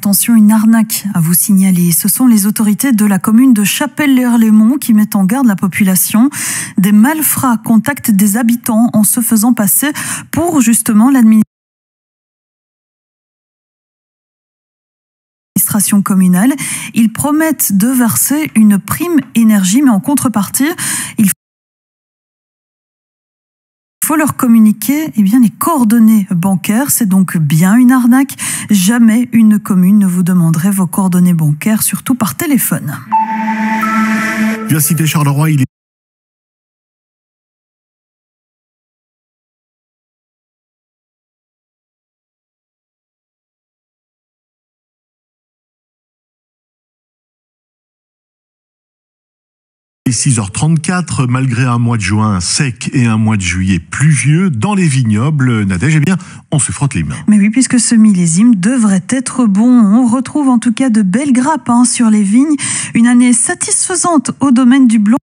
attention, une arnaque à vous signaler. Ce sont les autorités de la commune de Chapelle-l'Erlémont qui mettent en garde la population. Des malfrats contactent des habitants en se faisant passer pour justement l'administration communale. Ils promettent de verser une prime énergie, mais en contrepartie, il faut leur communiquer les coordonnées bancaires. C'est donc bien une arnaque. Jamais une commune ne vous demanderait vos coordonnées bancaires, surtout par téléphone. Bien cité Charleroi, il est – 6h34, malgré un mois de juin sec et un mois de juillet pluvieux, dans les vignobles, Nadège, on se frotte les mains. Mais oui, puisque ce millésime devrait être bon. On retrouve en tout cas de belles grappes sur les vignes. Une année satisfaisante au domaine du Blanc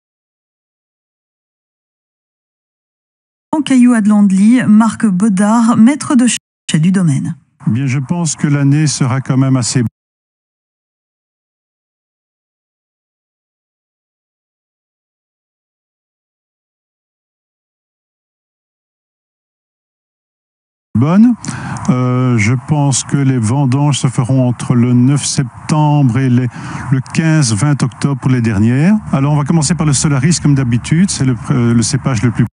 Caillou à de Landely. Marc Baudard, maître de chez du domaine. Bien, je pense que l'année sera quand même assez bonne. Je pense que les vendanges se feront entre le 9 septembre et le 15-20 octobre pour les dernières. Alors on va commencer par le Solaris comme d'habitude, c'est le cépage le plus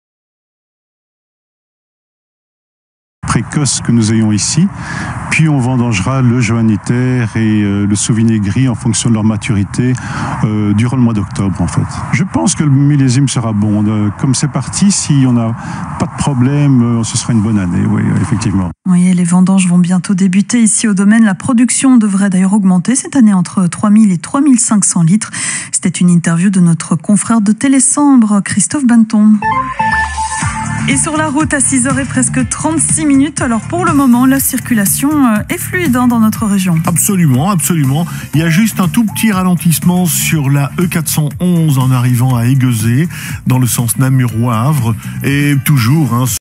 précoce que nous ayons ici. Puis on vendangera le Johanniter et le Sauvigné gris en fonction de leur maturité durant le mois d'octobre en fait. Je pense que le millésime sera bon. Comme c'est parti, si on n'a pas de problème, ce sera une bonne année, oui, effectivement. Oui, les vendanges vont bientôt débuter ici au domaine. La production devrait d'ailleurs augmenter cette année entre 3000 et 3500 litres. C'était une interview de notre confrère de Télésambre, Christophe Banton. Et sur la route à 6h et presque 36 minutes. Alors pour le moment, la circulation est fluide dans notre région. Absolument, absolument. Il y a juste un tout petit ralentissement sur la E411 en arrivant à Aiguezé, dans le sens Namur-Wavre. Et toujours,